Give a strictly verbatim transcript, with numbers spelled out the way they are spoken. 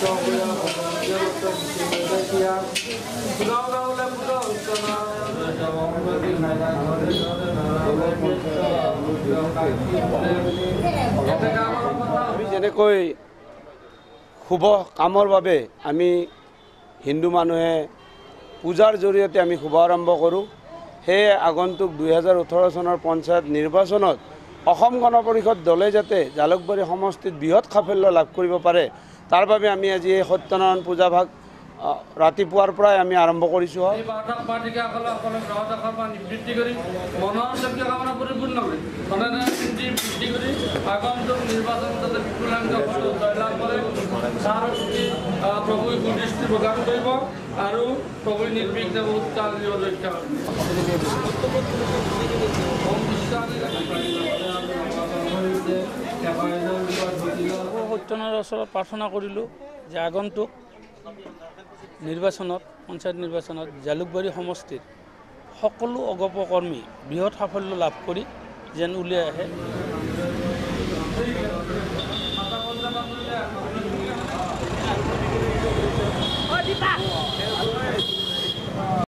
আমি যেনেকৈ শুভ কামৰ বাবে আমি হিন্দু মানুহে পূজাৰ জৰিয়তে আমি শুভাৰম্ভ কৰোঁ। সেয়ে আগন্তুক দুই হাজাৰ ওঠৰ চনৰ পঞ্চায়ত নিৰ্বাচনত অসম গণ পৰিষদ দলে যাতে জালুকবাৰী সমষ্টিত বৃহৎ সাফল্য লাভ কৰিব পাৰে, তাৰ বাবে আমি আজি এই সত্যনাৰায়ণ পূজা ভাগ ৰাতিপুৱাৰ পৰাই আমি আৰম্ভ কৰিছোঁ। আৰু প্ৰভু নিৰ্বিঘ্নে বহুত কাল ৰক্ষা সত্যনাৰায়ণৰ ওচৰত প্ৰাৰ্থনা কৰিলোঁ যে আগন্তুক নিৰ্বাচনত পঞ্চায়ত নিৰ্বাচনত জালুকবাৰী সমষ্টিৰ সকলো অগপ কৰ্মী বৃহৎ সাফল্য লাভ কৰি যেন উলিয়াই আহে।